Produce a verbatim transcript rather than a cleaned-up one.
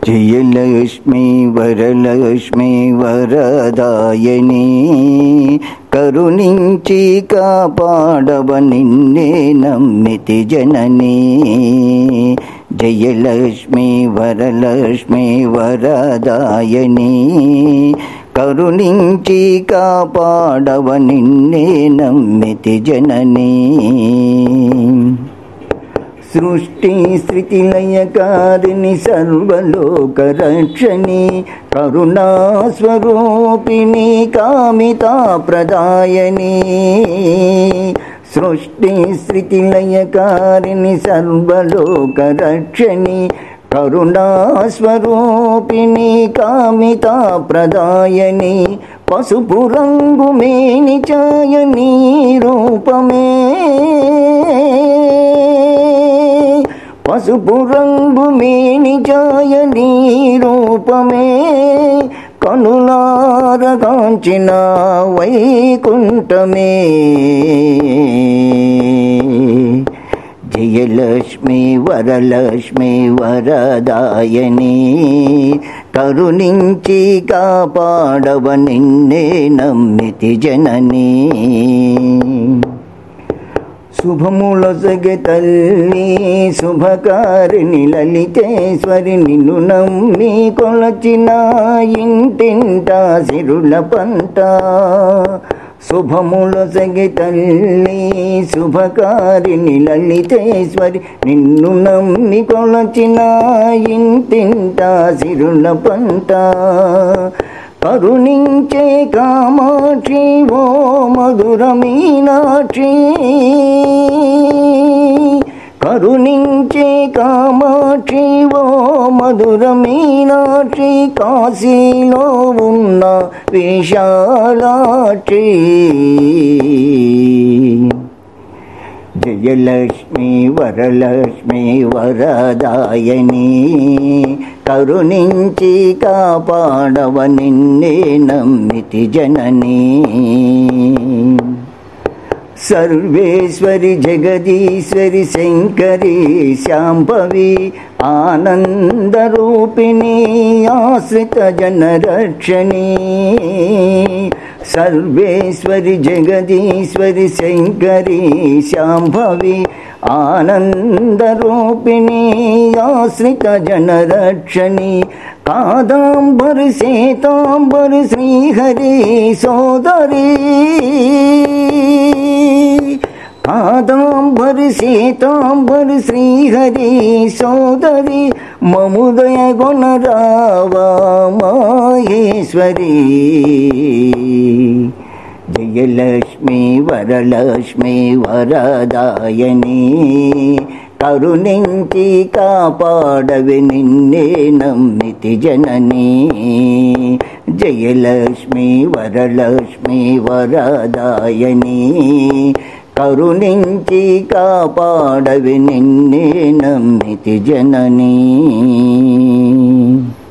జయలక్ష్మీ వరలక్ష్మీ వరదాయని కరుణించి కాపాడవ నిన్నే నమ్మితి జనని. జయలక్ష్మీ వరలక్ష్మీ వరదాయని కరుణించి కాపాడవ నిన్నే నమ్మితి జనని. సృష్టి స్థితి లయకారిణి సర్వలోక రక్షణి కరుణా స్వరూపిణి కామితా ప్రదాయని. సృష్టి స్థితి లయకారిణి సర్వలోక రక్షణి కరుణా స్వరూపిణి కామితా ప్రదాయని. పసుపు రంగు మేని ఛాయని రూపమే పసుపు రంగు మేని ఛాయని రూపమే కనులార కాంచిన వైకుంఠమే. జయలక్ష్మీ వరలక్ష్మీ వరదాయని కరుణించి కాపాడవ నిన్నే నమ్మితి జనని. శుభములొసగె తల్లి శుభకారిణి లలితేశ్వరి నిన్ను నమ్మి కొలచిన ఇంటింటా సిరుల పంట. శుభములొసగె తల్లి శుభకారిణి లలితేశ్వరి నిన్ను నమ్మి కొలచిన ఇంటింటా సిరుల పంట. కరుణించే కామాక్షి ఓ మధుర మీనాక్షి కరుణించే కామాక్షి ఓ మధుర మీనాక్షి కాశీలో ఉన్న విశాలాక్షి. జయలక్ష్మీ వరలక్ష్మీ వరదాయని కరుణించి కాపాడవ నిన్నే నమ్మితి జనని. సర్వేశ్వరి జగదీశ్వరి శంకరి శాంభవి ఆనందరూపిణి ఆశ్రిత జనరక్షణి. సర్వేశ్వరి జగదీశ్వరి శంకరి శాంభవి ఆనందరూపిణి ఆశ్రిత జనరక్షణి. కాదాంబర శ్వేతాంబర శ్రీహరి సోదరి కాదాంబర శ్వేతాంబర శ్రీహరి సోదరి మముదయ గుణరావా మహేశ్వరి. జయలక్ష్మీ వరలక్ష్మీ వరదాయని కరుణించి కాపాడవి నిన్నే నమ్మితి జనని. జయలక్ష్మీ వరలక్ష్మీ వరదాయని కరుణించి కాపాడవి నిన్నే నమ్మితి జనని.